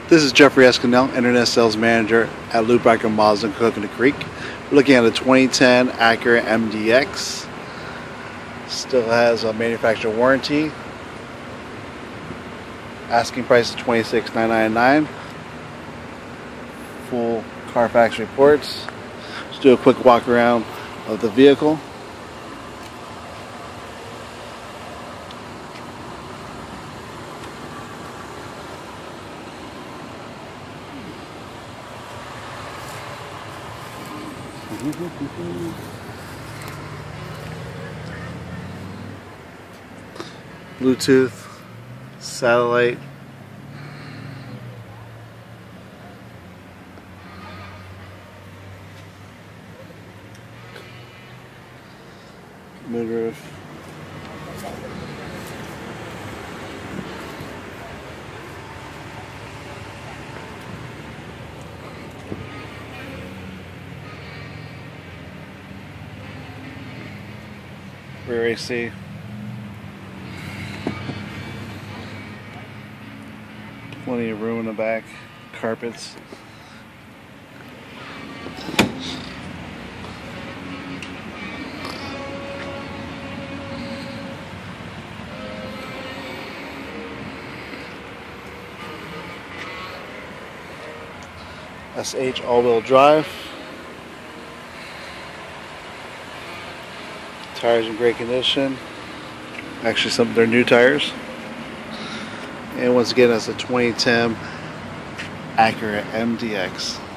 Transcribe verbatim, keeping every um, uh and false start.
This is Jeffrey Escandell, Internet Sales Manager at Lou Bachrodt in Coconut Creek. We're looking at a twenty ten Acura M D X. Still has a manufacturer warranty. Asking price is twenty-six thousand nine hundred ninety-nine dollars. Full Carfax reports. Let's do a quick walk around of the vehicle. Bluetooth, satellite, moonroof, rear A C, plenty of room in the back, carpets. S H all-wheel drive. Tires in great condition. Actually, some of their new tires. And once again, that's a twenty ten Acura M D X.